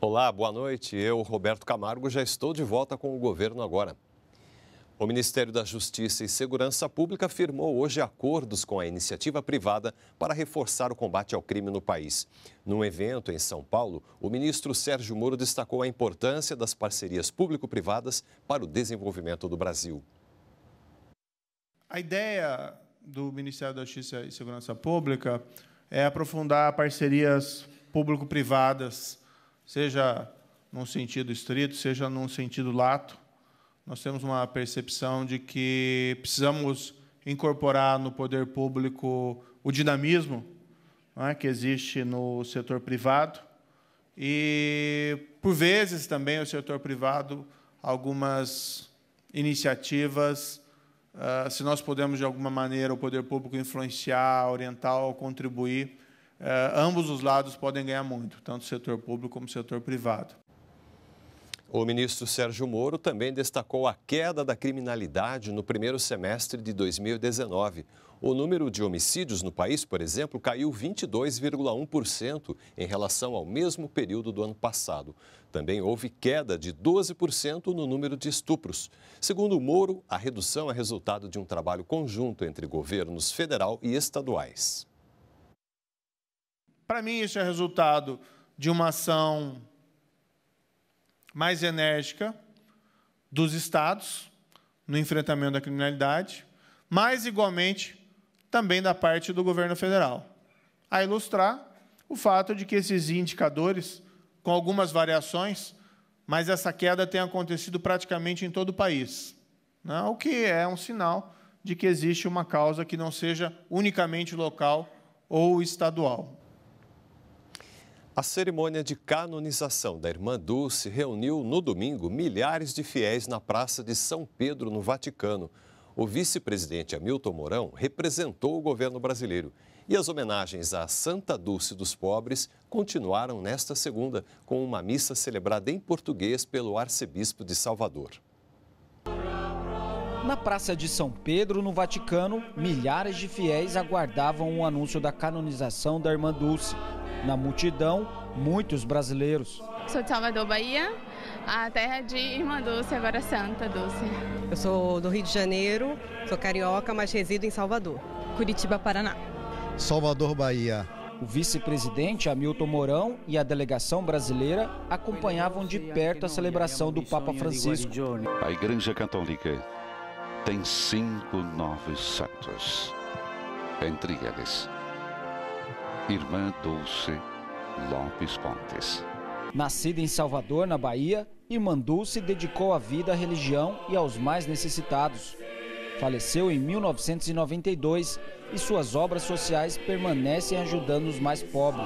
Olá, boa noite. Eu, Roberto Camargo, já estou de volta com o governo agora. O Ministério da Justiça e Segurança Pública firmou hoje acordos com a iniciativa privada para reforçar o combate ao crime no país. Num evento em São Paulo, o ministro Sérgio Moro destacou a importância das parcerias público-privadas para o desenvolvimento do Brasil. A ideia do Ministério da Justiça e Segurança Pública é aprofundar parcerias público-privadas, seja num sentido estrito, seja num sentido lato. Nós temos uma percepção de que precisamos incorporar no poder público o dinamismo, não é, que existe no setor privado e, por vezes, também o setor privado, algumas iniciativas, se nós podemos, de alguma maneira, o poder público influenciar, orientar ou contribuir, ambos os lados podem ganhar muito, tanto o setor público como o setor privado. O ministro Sérgio Moro também destacou a queda da criminalidade no primeiro semestre de 2019. O número de homicídios no país, por exemplo, caiu 22,1% em relação ao mesmo período do ano passado. Também houve queda de 12% no número de estupros. Segundo Moro, a redução é resultado de um trabalho conjunto entre governos federal e estaduais. Para mim, isso é resultado de uma ação mais enérgica dos estados no enfrentamento da criminalidade, mas, igualmente, também da parte do governo federal. A ilustrar o fato de que esses indicadores, com algumas variações, mas essa queda tem acontecido praticamente em todo o país, né? O que é um sinal de que existe uma causa que não seja unicamente local ou estadual. A cerimônia de canonização da Irmã Dulce reuniu no domingo milhares de fiéis na Praça de São Pedro, no Vaticano. O vice-presidente Hamilton Mourão representou o governo brasileiro. E as homenagens à Santa Dulce dos Pobres continuaram nesta segunda, com uma missa celebrada em português pelo arcebispo de Salvador. Na Praça de São Pedro, no Vaticano, milhares de fiéis aguardavam o anúncio da canonização da Irmã Dulce. Na multidão, muitos brasileiros. Sou de Salvador, Bahia, a terra de Irmã Dulce, agora Santa Dulce. Eu sou do Rio de Janeiro, sou carioca, mas resido em Salvador. Curitiba, Paraná. Salvador, Bahia. O vice-presidente Hamilton Mourão e a delegação brasileira acompanhavam de perto a celebração do Papa Francisco. A Igreja Católica tem 5 novos santos. Entre eles, Irmã Dulce Lopes Pontes. Nascida em Salvador, na Bahia, Irmã Dulce dedicou a vida à religião e aos mais necessitados. Faleceu em 1992 e suas obras sociais permanecem ajudando os mais pobres.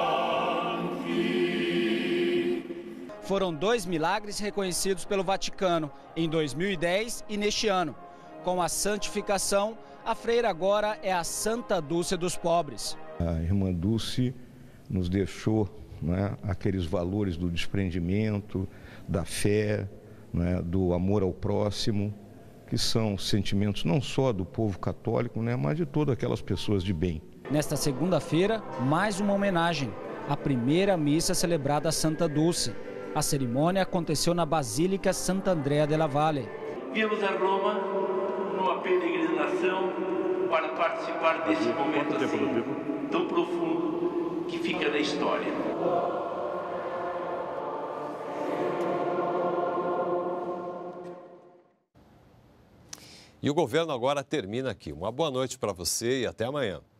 Foram 2 milagres reconhecidos pelo Vaticano em 2010 e neste ano. Com a santificação, a freira agora é a Santa Dulce dos Pobres. A Irmã Dulce nos deixou, né, aqueles valores do desprendimento, da fé, né, do amor ao próximo, que são sentimentos não só do povo católico, né, mas de todas aquelas pessoas de bem. Nesta segunda-feira, mais uma homenagem, a primeira missa celebrada a Santa Dulce. A cerimônia aconteceu na Basílica Santa Andrea della Valle. Viemos a Roma numa peregrinação para participar desse momento assim, tão profundo que fica na história. E o governo agora termina aqui. Uma boa noite para você e até amanhã.